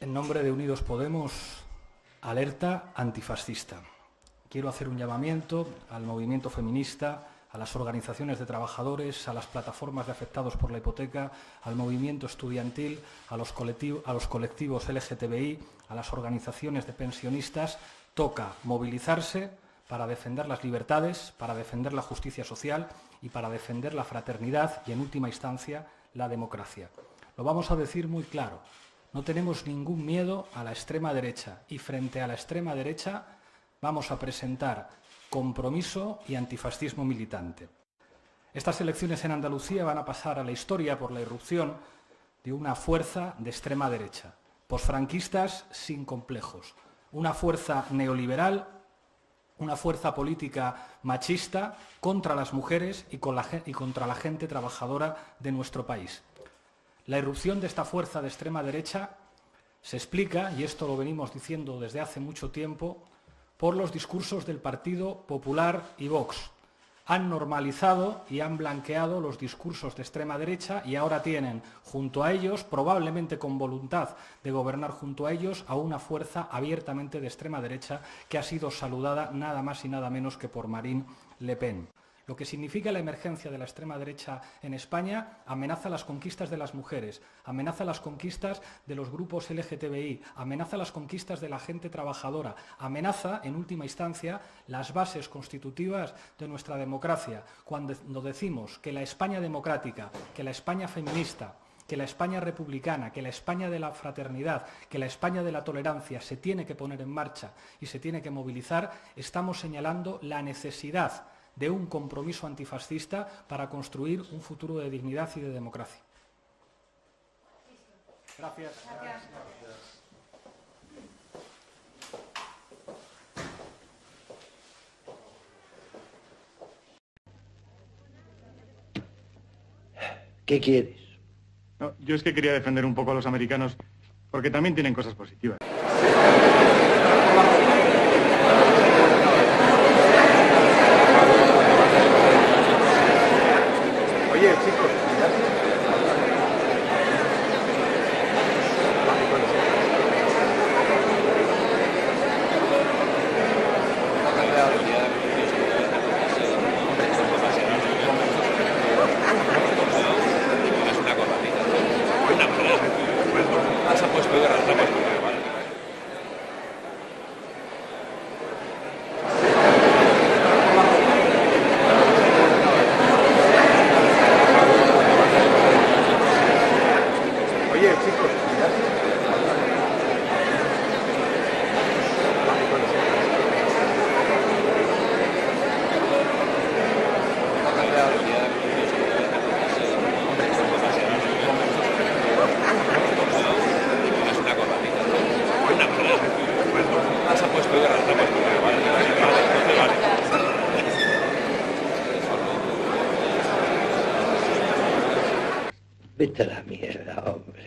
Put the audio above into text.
En nombre de Unidos Podemos, alerta antifascista. Quiero hacer un llamamiento al movimiento feminista, a las organizaciones de trabajadores, a las plataformas de afectados por la hipoteca, al movimiento estudiantil, a los colectivos LGTBI, a las organizaciones de pensionistas. Toca movilizarse para defender las libertades, para defender la justicia social y para defender la fraternidad y, en última instancia, la democracia. Lo vamos a decir muy claro. No tenemos ningún miedo a la extrema derecha y frente a la extrema derecha vamos a presentar compromiso y antifascismo militante. Estas elecciones en Andalucía van a pasar a la historia por la irrupción de una fuerza de extrema derecha, posfranquistas sin complejos, una fuerza neoliberal, una fuerza política machista contra las mujeres y contra la gente trabajadora de nuestro país. La irrupción de esta fuerza de extrema derecha se explica, y esto lo venimos diciendo desde hace mucho tiempo, por los discursos del Partido Popular y Vox. Han normalizado y han blanqueado los discursos de extrema derecha y ahora tienen junto a ellos, probablemente con voluntad de gobernar junto a ellos, a una fuerza abiertamente de extrema derecha que ha sido saludada nada más y nada menos que por Marine Le Pen. Lo que significa la emergencia de la extrema derecha en España amenaza las conquistas de las mujeres, amenaza las conquistas de los grupos LGTBI, amenaza las conquistas de la gente trabajadora, amenaza, en última instancia, las bases constitutivas de nuestra democracia. Cuando decimos que la España democrática, que la España feminista, que la España republicana, que la España de la fraternidad, que la España de la tolerancia se tiene que poner en marcha y se tiene que movilizar, estamos señalando la necesidad de un compromiso antifascista para construir un futuro de dignidad y de democracia. Gracias. ¿Qué quieres? No, yo es que quería defender un poco a los americanos porque también tienen cosas positivas. Oye, chicos, Vete a la mierda, hombre.